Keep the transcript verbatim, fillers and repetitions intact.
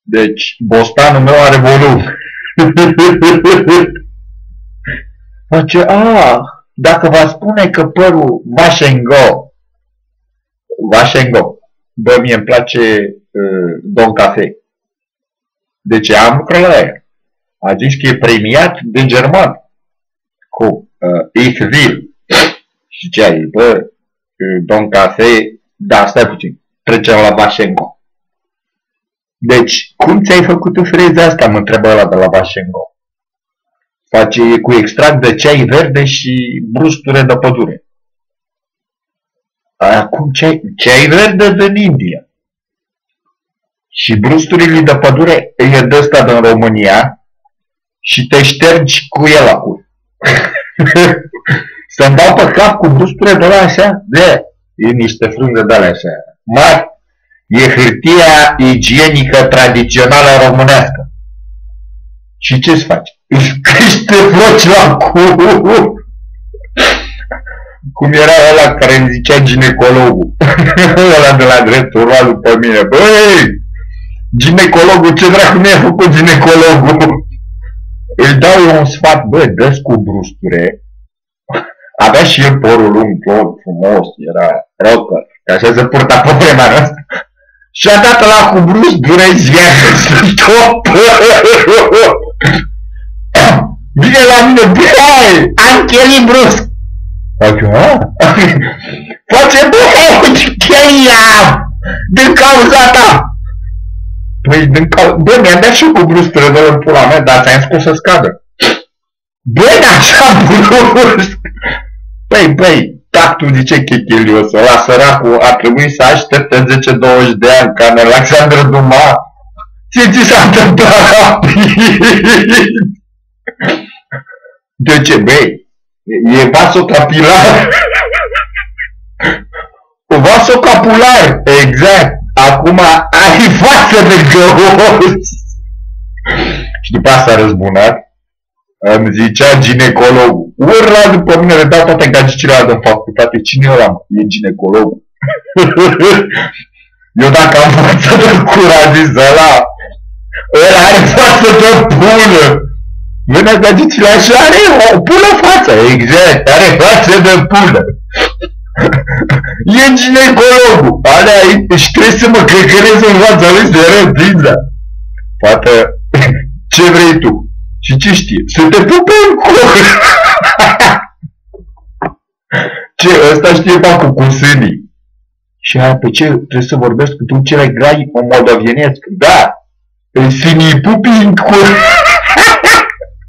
Deci, bostanul meu are volum. Face, a, dacă va spune că părul Vașengo, Vașengo, bă, mie îmi place uh, Don Cafe. Deci am lucrat la ea. A zis că e premiat de german cu uh, Ich will. Și ce ai, bă, uh, Don Cafe, da, stai puțin, trecem la Vașengo. Deci, cum ți-ai făcut tu freza asta, mă întrebă ăla de la Vașengo. Face cu extract de ceai verde și brusture de pădure. Acum ceai, ceai verde din India. Și brusturile de pădure e de ăsta din România și te ștergi cu el acum. Să-mi dau pe cap cu brusture de la așa? De, e niște frunze de alea așa. Mari. E hârtia igienică tradițională românească. Și ce-ți faci? Își crește floci la cur. Cum era ăla care îmi zicea ginecologul. Ăla de la dreptul lua după mine. Băi, ginecologul, ce dracu mi-a făcut ginecologul? Îi dau eu un sfat, bă, dă-ți cu brusture. Avea și el părul lung, tot frumos, era rocker, că așa se purta pe vremea noastră. Și a dat ăla cu brusture și i-a căsut tot părul. Vine la mine, băi, am chelit brusc. Face, băi, chelia, din cauza ta. Păi, din cauza, bă, mi-am dat și cu brusture de la pula mea, dar ți-am scos să scadă. Băi, așa brusc. Păi, băi, tactul zice chechelios, ăla săracul ar trebui să aștepte zece douăzeci de ani ca în Alexandru Duma. Ce ți s-a întâmplat rapid? De ce, băi? E vasocapilar. Vasocapular, exact. Acum ai față de găos. Și după asta a răzbunat. Îmi zicea ginecologul. Urla după mine, le dau toate gagicile alea din facultate. Cine e ăla, mă? E ginecologul. Eu dacă am față de cur, a zis ăla. Ăla are față de pulă. Vână gagicile așa, are o pulă față. Exact, are față de pulă. E ginecologul. Alea își trebuie să mă căcărez în fața lui să rău plinza. Fată, ce vrei tu? Și ce știe? Să te pupe în cur! Ce? Ăsta știe bacul cu sânii. Și aia, pe ce? Trebuie să vorbesc cu tu cele grai în moldovenesc? Da! Sânii pupi în cur!